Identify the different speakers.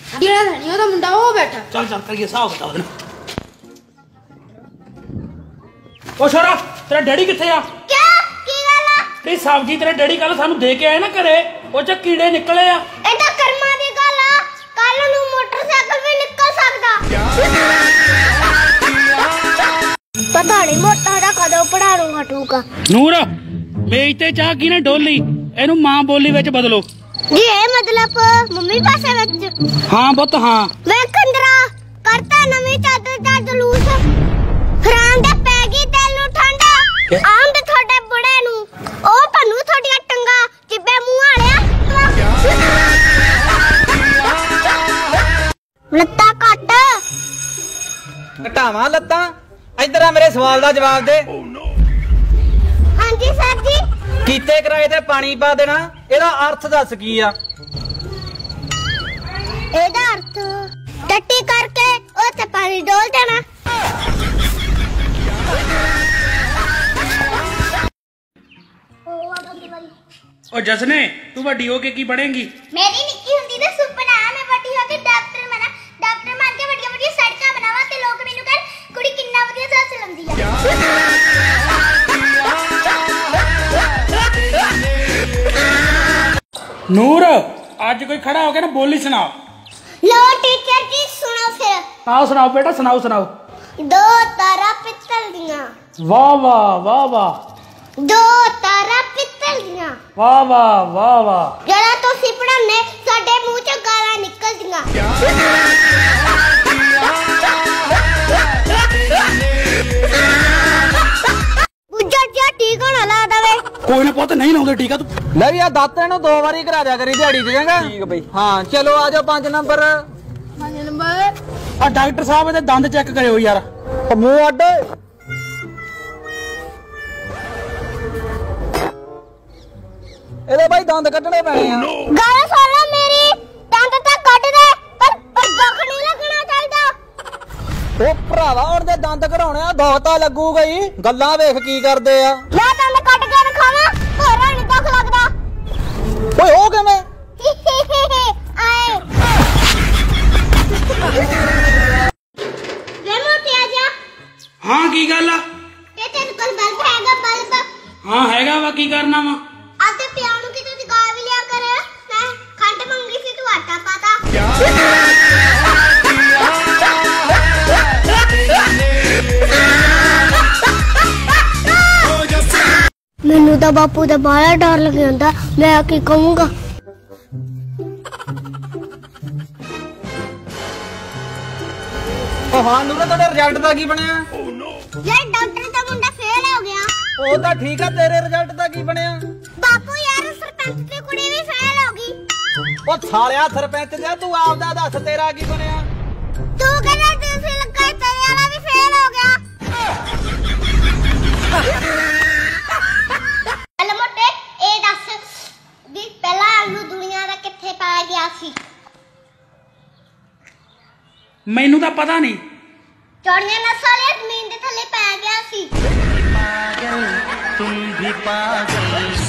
Speaker 1: ਜਿਹੜਾ ਨਹੀਂ ਉਹਦਾ ਮੁੰਡਾ ਉਹ ਬੈਠਾ।
Speaker 2: ਚੱਲ ਚੱਲ ਕਰੀਏ ਹਿਸਾਬ ਕਿਤਾਬ ਦੇਣਾ। ਉਹ ਛੋਰਾ ਤੇਰਾ ਡੈਡੀ ਕਿੱਥੇ ਆ?
Speaker 1: ਕੀ ਗੱਲ ਆ?
Speaker 2: ਤੇ ਸਬਜ਼ੀ ਤੇਰੇ ਡੈਡੀ ਕੱਲ ਸਾਨੂੰ ਦੇ ਕੇ ਆਏ ਨਾ ਘਰੇ, ਉਹ ਚ ਕੀੜੇ ਨਿਕਲੇ ਆ।
Speaker 1: ਇਹ ਤਾਂ ਕਰਮਾਂ ਦੀ ਗੱਲ ਆ, ਕੱਲ ਨੂੰ ਮੋਟਰਸਾਈਕਲ ਵੀ ਨਿਕਲ ਸਕਦਾ। ਪਤਾ ਨਹੀਂ ਮੋਟਾ ਦਾ ਕਦੋਂ ਪੜਾਣੂ ਹਟੂਗਾ।
Speaker 2: ਨੂਰ ਮੇਜ਼ ਤੇ ਚਾਹ ਕੀ ਨੇ ਡੋਲੀ, ਇਹਨੂੰ ਮਾਂ ਬੋਲੀ ਵਿੱਚ ਬਦਲੋ।
Speaker 1: ਜੀ ਇਹ ਮਤਲਬ ਮੰਮੀ ਭਾਸ਼ਾ ਵਿੱਚ?
Speaker 2: ਹਾਂ ਪੁੱਤ ਹਾਂ।
Speaker 1: ਵੇ ਕੰਦਰਾ ਕਰਤਾ ਨਵੀਂ ਚਾਦਰ ਦਾ ਜਲੂਸ, ਹਰਾਮ ਦੇ ਪੈ ਗਈ ਦਿਲ ਨੂੰ ਠੰਡਾ। ਆਮ ਤੇ ਤੁਹਾਡੇ ਬੁੜੇ ਨੂੰ ਉਹ ਭੰਨੂ ਤੁਹਾਡੀਆਂ ਟੰਗਾ ਚਿੱਬੇ ਮੂੰਹ ਵਾਲਿਆ। ਲੱਤਾਂ ਕੱਟ
Speaker 3: ਘਟਾਵਾਂ ਲੱਤਾਂ? ਇੱਧਰ ਆ ਮੇਰੇ ਸਵਾਲ ਦਾ ਜਵਾਬ ਦੇ।
Speaker 1: ਹਾਂਜੀ ਸਰ ਜੀ।
Speaker 3: ਕੀਤੇ ਕਿਰਾਏ ਤੇ ਪਾਣੀ ਪਾ ਦੇਣਾ, ਇਹਦਾ ਅਰਥ ਦੱਸ ਕੀ ਆ?
Speaker 1: ਇਹਦਾ ਅਰਥ ਟੱਟੀ ਕਰਕੇ ਉੱਥੇ ਪਾਣੀ ਡੋਲ ਦੇਣਾ।
Speaker 2: ਉਹ ਜਸਨੇ ਤੂੰ ਵੱਡੀ ਹੋ ਕੇ ਕੀ ਬਣੇਗੀ?
Speaker 1: ਮੇਰੀ ਨਿੱਕੀ ਹੁੰਦੀ ਦਾ ਸੁਪਨਾ ਮੈਂ ਵੱਡੀ ਹੋ ਕੇ ਡਾਕਟਰ ਬਣਾ, ਡਾਕਟਰ ਬਣ ਕੇ ਵੱਡੀਆਂ ਵੱਡੀਆਂ ਸੜਕਾਂ ਬਣਾਵਾਂ ਤੇ ਲੋਕ ਮੈਨੂੰ ਕਹਿਣ ਕੁੜੀ ਕਿੰਨਾ ਵਧੀਆ ਸਾਹ ਚਲਾਉਂਦੀ ਆ।
Speaker 2: ਨੂਰ ਅੱਜ ਕੋਈ ਖੜਾ ਹੋ ਕੇ ਨਾ ਬੋਲੀ ਸੁਣਾ।
Speaker 1: लो टीचर जी सुनो फिर।
Speaker 2: हाँ सुनाओ बेटा सुनाओ सुनाओ।
Speaker 1: दो तारा पित्तल दियां।
Speaker 2: वाह वाह वाह वाह।
Speaker 1: दो तारा पित्तल दियां।
Speaker 2: वाह वाह वाह वाह।
Speaker 1: जरा तो सिपड़ा ने साडे मुंह च गालां निकल दियां। बुझा जा टीका ना ला दवे।
Speaker 2: कोई ना पुੱਤ नहीं लाਉਂਦੇ ਟੀਕਾ ਤੂੰ।
Speaker 3: ਲੈ ਵੀ ਆ ਦਾਤੇ ਨੂੰ 2 ਵਾਰੀ ਕਰਾ ਦਿਆ ਕਰੀ ਦਿਹਾੜੀ 'ਚ ਚੰਗਾ। ਠੀਕ ਬਈ। ਹਾਂ ਚਲੋ ਆ ਜਾਓ 5 ਨੰਬਰ।
Speaker 1: 5 ਨੰਬਰ।
Speaker 2: ਆ ਡਾਕਟਰ ਸਾਹਿਬ ਇਹਦੇ ਦੰਦ ਚੈੱਕ ਕਰਿਓ ਯਾਰ।
Speaker 3: ਮੂੰਹ ਅੱਡ। ਇਹਦੇ ਬਾਈ ਦੰਦ ਕੱਢਣੇ ਪੈਣੇ ਆ।
Speaker 1: ਗੱਲ ਸੁਣ ਲੈ ਮੇਰੀ, ਦੰਦ ਤਾਂ ਕੱਢ ਦੇ ਪਰ ਦੁੱਖ ਨਹੀਂ ਲੱਗਣਾ ਚਾਹੀਦਾ।
Speaker 3: ਉਹ ਭਰਾਵਾ ਹੁਣ ਦੇ ਦੰਦ ਕਢਾਉਣੇ ਆ, ਦੁੱਖ ਤਾਂ ਲੱਗੂਗਾ ਹੀ। ਗੱਲਾਂ ਵੇਖ ਕੀ ਕਰਦੇ ਆ।
Speaker 1: ਮੈਂ ਦੰਦ ਕੱਢ ਕੇ ਦਿਖਾਵਾਂ, ਹੋਰ ਨਹੀਂ ਦੁੱਖ ਲੱਗਦਾ।
Speaker 3: ਓਏ ਉਹ ਕਿਵੇਂ?
Speaker 1: ਆਏ ਵੇ ਮੋਟਿਆ ਜਾ।
Speaker 2: ਹਾਂ ਕੀ ਗੱਲ ਆ?
Speaker 1: ਇਹ ਤੇਰੇ ਕੋਲ ਬਲਬ ਹੈਗਾ? ਬਲਬ
Speaker 2: ਹਾਂ ਹੈਗਾ ਵਾ, ਕੀ ਕਰਨਾ ਵਾ?
Speaker 1: ਆਪਦੇ ਪਿਓ ਨੂੰ ਕਿਤੇ ਦਿਖਾ ਵੀ ਲਿਆ ਕਰ। ਮੈਂ ਖੰਡ ਮੰਗੀ ਸੀ ਤੂੰ ਆਟਾ ਪਾਤਾ। ਮੈਨੂੰ ਤਾਂ ਬਾਪੂ ਦਾ ਬੜਾ ਡਰ ਲੱਗ ਜਾਂਦਾ, ਮੈਂ ਕੀ ਕਹੂੰਗਾ।
Speaker 3: ਉਹ ਹਾਂ ਨੂਰ ਤੁਹਾਡੇ ਰਿਜ਼ਲਟ ਦਾ ਕੀ ਬਣਿਆ?
Speaker 1: ਯਾਰ ਡਾਕਟਰ ਦਾ ਮੁੰਡਾ ਫੇਲ ਹੋ ਗਿਆ।
Speaker 3: ਉਹ ਤਾਂ ਠੀਕ ਆ, ਤੇਰੇ ਰਿਜ਼ਲਟ ਦਾ ਕੀ ਬਣਿਆ?
Speaker 1: ਬਾਪੂ ਯਾਰ ਸਰਪੰਚ ਦੀ ਕੁੜੀ ਵੀ ਫੇਲ ਹੋ ਗਈ।
Speaker 3: ਉਹ ਸਾਲਿਆ ਸਰਪੰਚ ਦੇ ਤੂੰ ਆਪਦਾ ਦੱਸ ਤੇਰਾ ਕੀ ਬਣਿਆ?
Speaker 1: ਤੂੰ ਕਹਿੰਦਾ ਦੂਸਰੇ ਲੱਗਾ ਤੇਰੇ ਵਾਲਾ ਵੀ ਫੇਲ ਹੋ ਗਿਆ। ਚੱਲ ਮੋਟੇ ਇਹ ਦੱਸ ਵੀ ਪਹਿਲਾ ਆਲੂ ਦੁਨੀਆ ਦਾ ਕਿੱਥੇ ਪਾਇਆ ਗਿਆ ਸੀ?
Speaker 2: ਮੈਨੂੰ ਤਾਂ ਪਤਾ ਨਹੀਂ।
Speaker 1: ਚੌੜੀਆਂ ਨਸਾਂ ਵਾਲੇ ਜ਼ਮੀਨ ਦੇ ਥੱਲੇ ਪਾਇਆ ਗਿਆ ਸੀ।
Speaker 4: तुम भी पागल